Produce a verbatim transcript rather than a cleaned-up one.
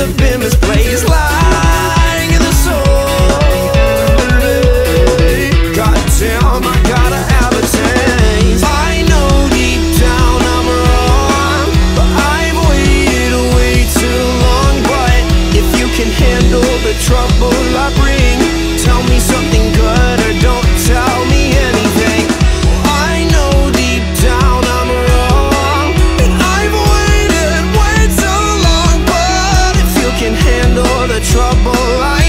have been misplaced, lying in the soul. Goddamn, I gotta have a taste. I know deep down I'm wrong, but I've waited way too long. But if you can handle the trouble I bring, tell me something good or don't tell me anything. I know deep down I'm wrong, and I've waited way too long. But if you can handle the trouble I